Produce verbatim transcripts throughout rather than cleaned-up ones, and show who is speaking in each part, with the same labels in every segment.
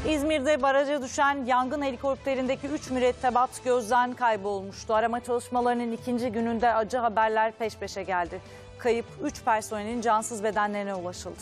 Speaker 1: İzmir'de baraja düşen yangın helikopterindeki üç mürettebat gözden kaybolmuştu. Arama çalışmalarının ikinci gününde acı haberler peş peşe geldi. Kayıp üç personelin cansız bedenlerine ulaşıldı.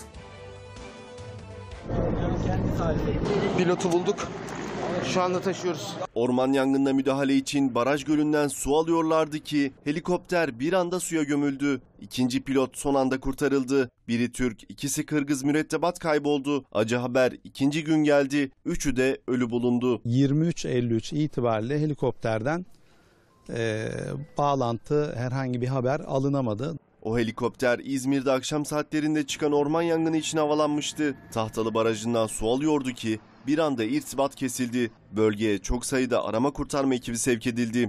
Speaker 2: Pilotu bulduk. Şu anda taşıyoruz.
Speaker 3: Orman yangınına müdahale için baraj gölünden su alıyorlardı ki helikopter bir anda suya gömüldü. İkinci pilot son anda kurtarıldı. Biri Türk, ikisi Kırgız mürettebat kayboldu. Acı haber ikinci gün geldi. Üçü de ölü bulundu.
Speaker 4: yirmi üç elli üç itibariyle helikopterden e, bağlantı, herhangi bir haber alınamadı.
Speaker 3: O helikopter İzmir'de akşam saatlerinde çıkan orman yangını için havalanmıştı. Tahtalı Barajı'ndan su alıyordu ki bir anda irtibat kesildi. Bölgeye çok sayıda arama kurtarma ekibi sevk edildi.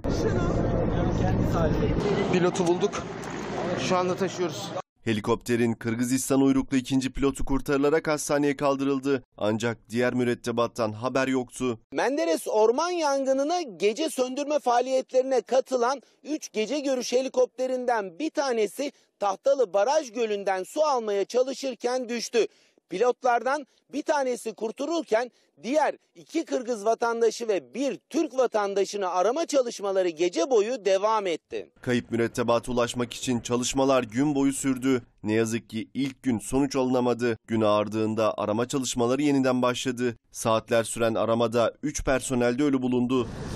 Speaker 2: Pilotu bulduk. Şu anda taşıyoruz.
Speaker 3: Helikopterin Kırgızistan uyruklu ikinci pilotu kurtarılarak hastaneye kaldırıldı. Ancak diğer mürettebattan haber yoktu.
Speaker 5: Menderes orman yangınına gece söndürme faaliyetlerine katılan üç gece görüş helikopterinden bir tanesi Tahtalı Baraj Gölü'nden su almaya çalışırken düştü. Pilotlardan bir tanesi kurtulurken diğer iki Kırgız vatandaşı ve bir Türk vatandaşını arama çalışmaları gece boyu devam etti.
Speaker 3: Kayıp mürettebata ulaşmak için çalışmalar gün boyu sürdü. Ne yazık ki ilk gün sonuç alınamadı. Gün ağardığında arama çalışmaları yeniden başladı. Saatler süren aramada üç personel de ölü bulundu.